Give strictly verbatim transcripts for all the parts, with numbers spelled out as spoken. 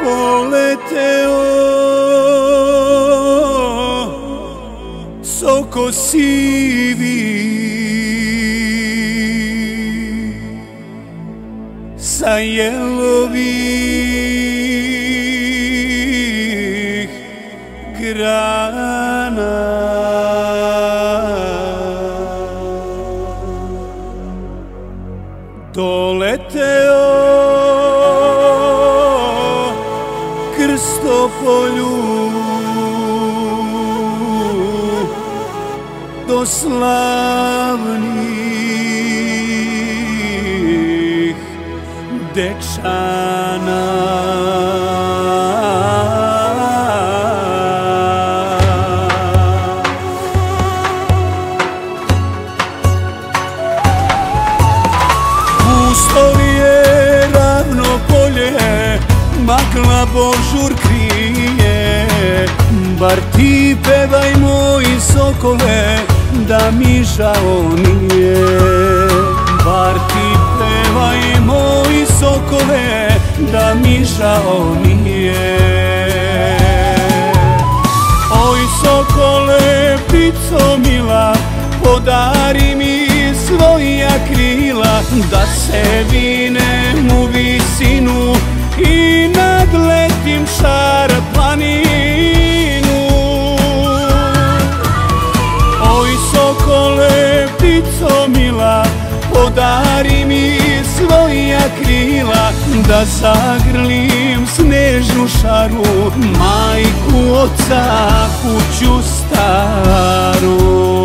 poleteo soko sivi sa jelovih grana. Doleteo Krstopolju do slavnih dečana. Uslovije ravno polje, magla božur krije, bar ti pevaj moji sokole, da mi žao nije. Bar ti pevaj moji sokole, da mi žao nije. Oj sokole, ptico mila, podari mi svoja krila, da se vinem u visinu i nadletim šar planinu. Oj sokole, ptico mila, podari mi svoja krila, da zagrlim snežnu šaru, majku, oca, kuću staru.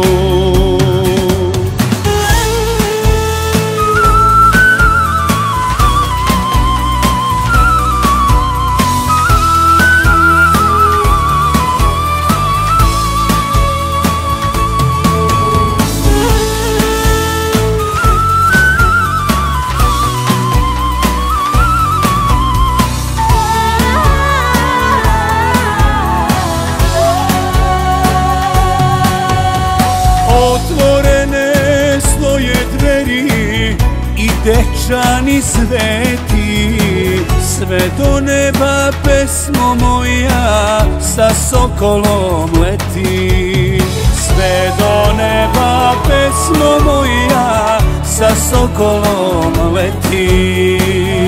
Otvorene svoje dveri i dečani sveti, sve do neba pesmo moja sa sokolom leti. Sve do neba pesmo moja sa sokolom leti.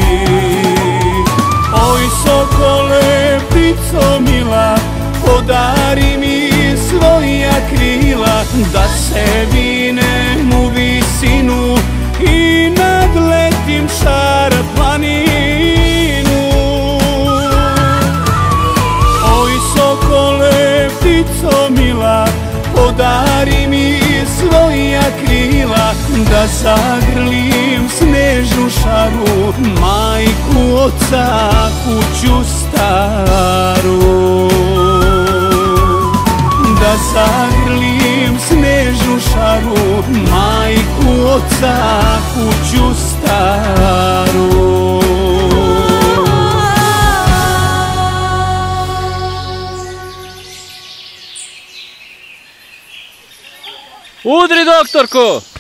Oj sokole, ptico mila, podari mi svoja krila, da se vinem u visinu i nadletim šar planinu. Oj sokole, ptico mila, podari mi svoja krila, da zagrlim snežnu šaru, majku, oca, kuću staru. Da zagrlim snežnu šaru, majku, oca, kuću staru. Udri, doktorko!